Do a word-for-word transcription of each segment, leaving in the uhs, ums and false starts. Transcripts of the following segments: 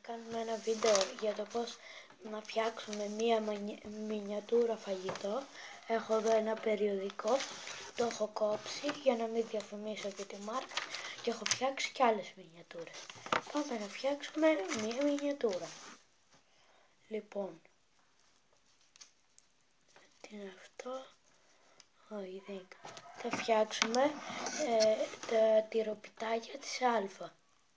κάνουμε ένα βίντεο για το πώς να φτιάξουμε μία μινιατούρα φαγητό. Έχω εδώ ένα περιοδικό, το έχω κόψει για να μην διαφημίσω και τη μάρκα και έχω φτιάξει και άλλες μινιατούρες. Πάμε να φτιάξουμε μία μινιατούρα. Λοιπόν, τι είναι αυτό? Όχι, δεν είναι. Θα φτιάξουμε ε, τα τυροπιτάκια της Α.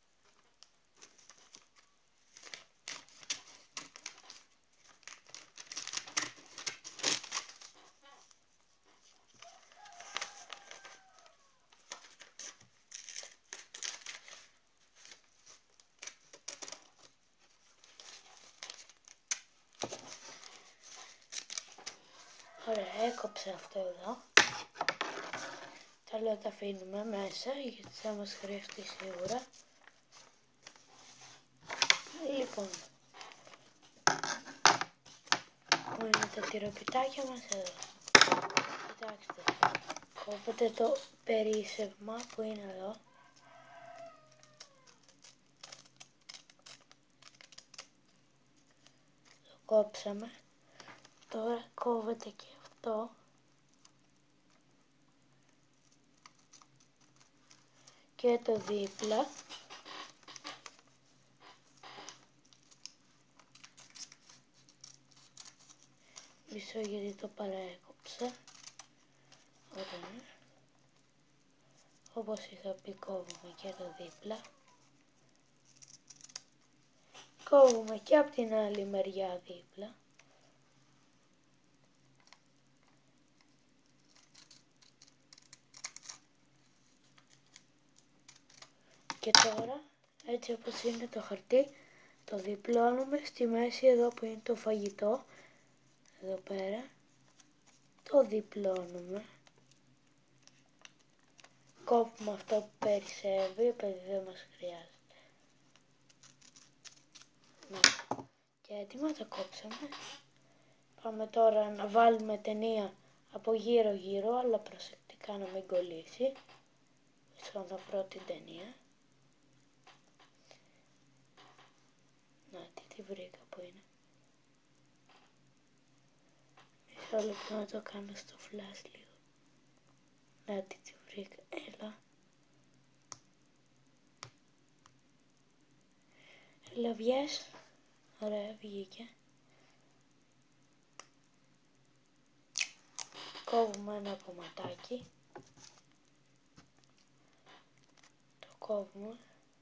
Ωραία, έκοψε αυτό εδώ. Τα λέω τα αφήνουμε μέσα γιατί θα μας χρειαστεί σίγουρα. Λοιπόν, που είναι τα τυροπιτάκια μας εδώ. Κοιτάξτε, κόβετε το περίσσευμα που είναι εδώ. Το κόψαμε. Τώρα κόβεται και αυτό. Και το δίπλα. Μισό γιατί το παραέκοψα. Ωραία. Όπως είχα πει, κόβουμε και το δίπλα. Κόβουμε και από την άλλη μεριά δίπλα. Και τώρα, έτσι όπως είναι το χαρτί, το διπλώνουμε στη μέση εδώ που είναι το φαγητό. Εδώ πέρα. Το διπλώνουμε. Κόβουμε αυτό που περισσεύει, επειδή δεν μας χρειάζεται. Να. Και έτοιμα, τα κόψαμε. Πάμε τώρα να βάλουμε ταινία από γύρω γύρω, αλλά προσεκτικά να μην κολλήσει. Μισό να βρω την ταινία. Να, τι τη βρήκα που είναι. Μισό λεπτό να το κάνω στο flash λίγο. Να, τι τη βρήκα. Έλα. Έλα, βγες. Ωραία, βγήκε. Κόβουμε ένα κομματάκι. Το κόβουμε.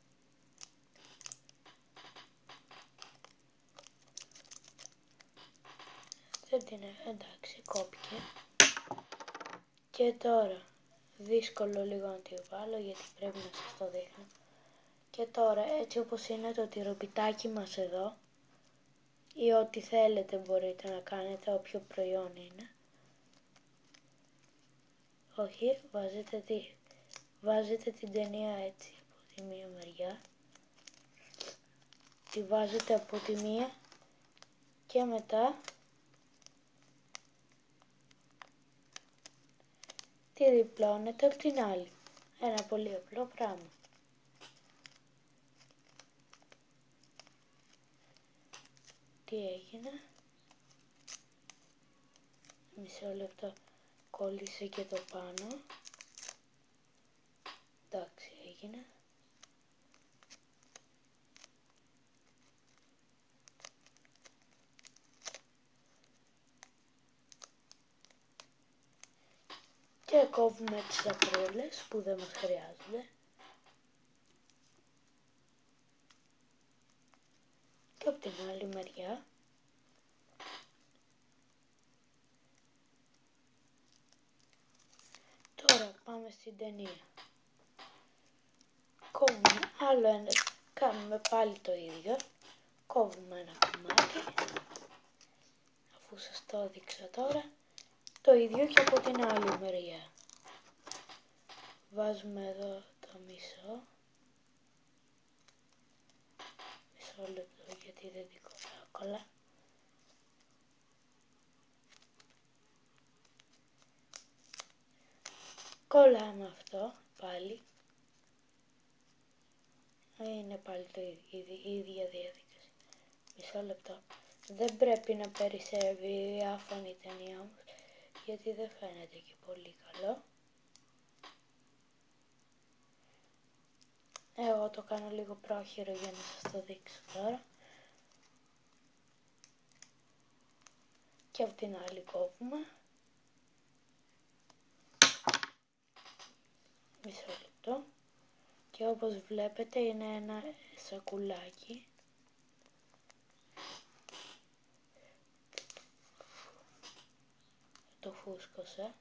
Δεν την έχω, εντάξει, κόπηκε. Και τώρα, δύσκολο λίγο να τη βάλω γιατί πρέπει να σας το δείχνω. Και τώρα, έτσι όπως είναι το τυροπιτάκι μας εδώ, ή ό,τι θέλετε μπορείτε να κάνετε, όποιο προϊόν είναι. Όχι, βάζετε, τη, βάζετε την ταινία έτσι από τη μία μεριά. Τη βάζετε από τη μία και μετά τη διπλώνετε από την άλλη. Ένα πολύ απλό πράγμα. Τι έγινε? Μισό λεπτό, κόλλησε και το πάνω. Εντάξει, έγινε. Και κόβουμε τις αφρούλες που δεν μας χρειάζονται. Και από την άλλη μεριά. Τώρα πάμε στην ταινία. Κόβουμε άλλο ένα, κάνουμε πάλι το ίδιο. Κόβουμε ένα κομμάτι. Αφού σας το έδειξα τώρα. Το ίδιο και από την άλλη μεριά. Βάζουμε εδώ το μισό. Μισό λεπτό γιατί δεν την κόβω εύκολα. Κολλάμε αυτό πάλι. Είναι πάλι το ίδιο, η ίδια διαδικασία. Μισό λεπτό. Δεν πρέπει να περισσεύει η άφωνη ταινία όμως, γιατί δεν φαίνεται και πολύ καλό. Εγώ το κάνω λίγο πρόχειρο για να σας το δείξω τώρα. Και από την άλλη κόβουμε. Μισό λεπτό. Και όπως βλέπετε είναι ένα σακουλάκι. Το φούσκωσα.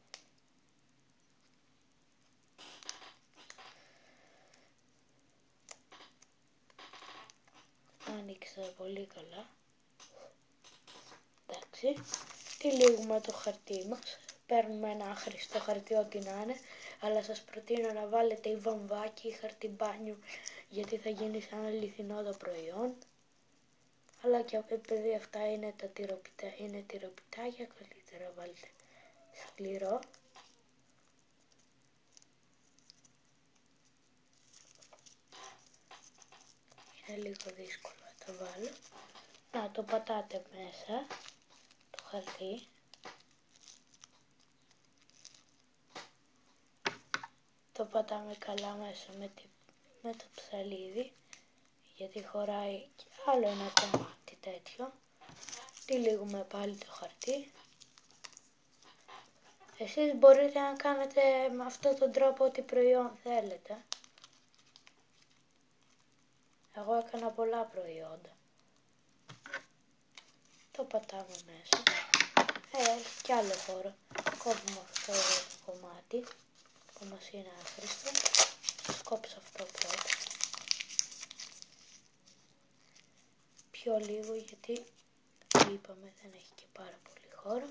Άνοιξα πολύ καλά. Εντάξει. Τυλίγουμε το χαρτί μας. Παίρνουμε ένα άχρηστο χαρτί ό,τι να είναι, αλλά σας προτείνω να βάλετε ή βαμβάκι ή χαρτί μπάνιου, γιατί θα γίνει σαν αληθινό το προϊόν. Αλλά και επειδή αυτά είναι τα τυροπιτά, είναι τυροπιτάκια, καλύτερα βάλτε σκληρό. Είναι λίγο δύσκολο να το βάλω. Να το πατάτε μέσα το χαρτί. Το πατάμε καλά μέσα με, τη, με το ψαλίδι, γιατί χωράει και άλλο ένα κομμάτι τέτοιο. Τυλίγουμε πάλι το χαρτί. Εσείς μπορείτε να κάνετε με αυτόν τον τρόπο ό,τι προϊόν θέλετε. Εγώ έκανα πολλά προϊόντα. Το πατάμε μέσα. Ε, έχει κι άλλο χώρο. Κόβουμε αυτό το κομμάτι που μας είναι άχρηστο. Σας κόψω αυτό πρώτα. Πιο λίγο, γιατί είπαμε δεν έχει και πάρα πολύ χώρο.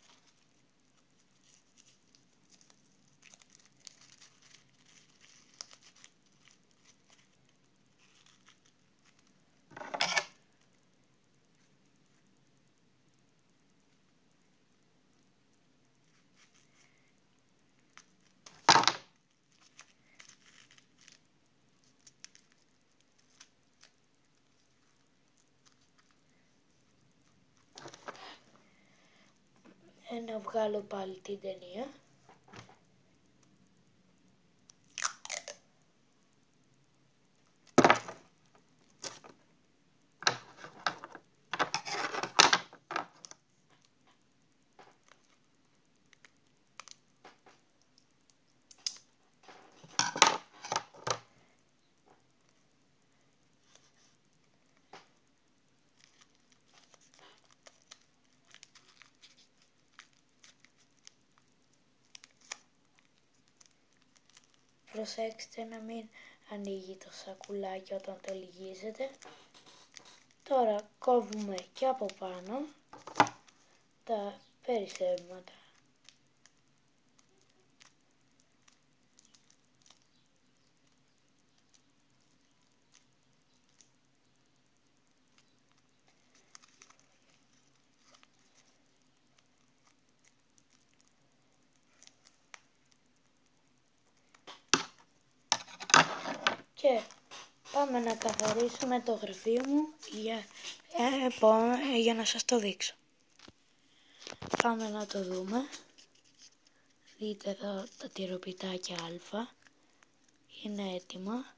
Ε, να βγάλω πάλι την ταινία. Προσέξτε να μην ανοίγει το σακουλάκι όταν το λυγίζετε. Τώρα κόβουμε και από πάνω τα περισσεύματα. Και πάμε να καθαρίσουμε το γραφείο μου για, ε, για να σας το δείξω. Πάμε να το δούμε. Δείτε εδώ τα τυροπιτάκια Α. Είναι έτοιμα.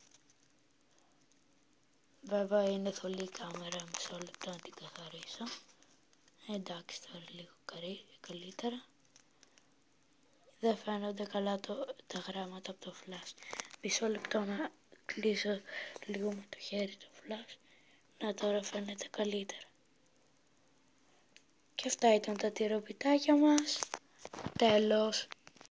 Βέβαια είναι θολή κάμερα, μισό λεπτό να την καθαρίσω. Εντάξει, τώρα λίγο καλύτερα. Δεν φαίνονται καλά το, τα γράμματα από το φλας. Μισό λεπτό να κλείσω λίγο με το χέρι το φλας. Να, τώρα φαίνεται καλύτερα. Και αυτά ήταν τα τυροπιτάκια μας. Τέλος.